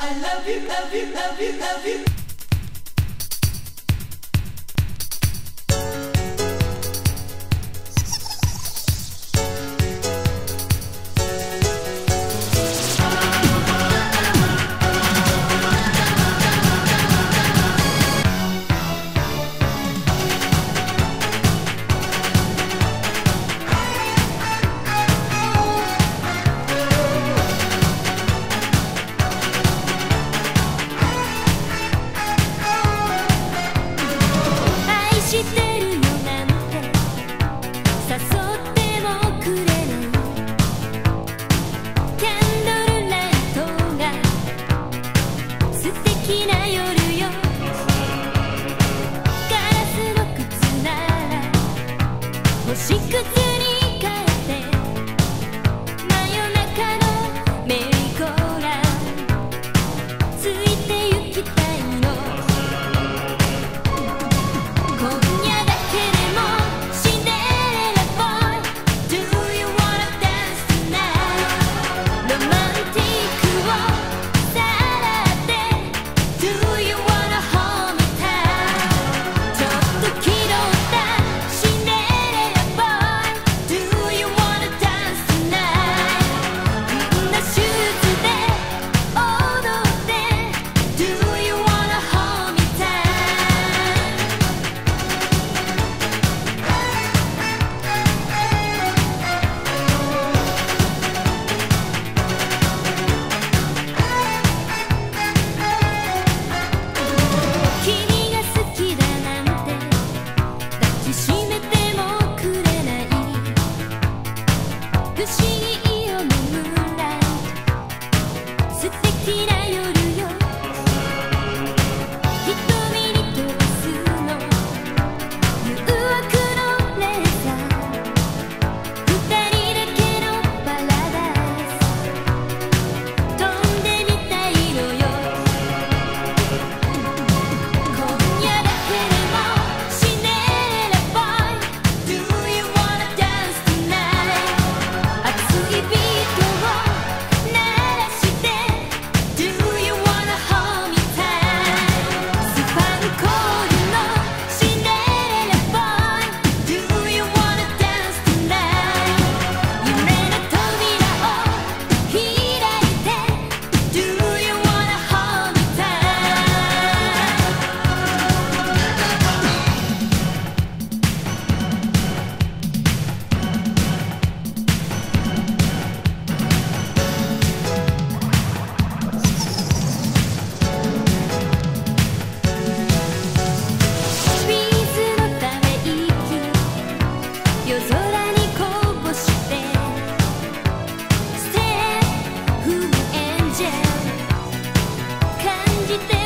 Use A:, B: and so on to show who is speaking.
A: I love you, love you, love you, love you. 星屑に変えて真夜中のメリーゴーランついて行きたいの今夜だけでもシンデレラボーイ Do you wanna dance tonight ロマンティックをさらって Do you wanna hold me tight ちょっと気取ったシンデレラ不思議よムーンライト素敵な夜よ瞳に飛ばすの誘惑のレーザー二人だけのパラダイス飛んでみたいのよ今夜だけでもシンデレラボーイ Do you wanna dance tonight熱いビートを鳴らして Do you wanna hold me tight スパンコールのシンデレラボーイ Do you wanna dance tonight 夢の扉を開いて Do you wanna hold me tight ビーズのため息夜空にこぼして Stay who angel 感じて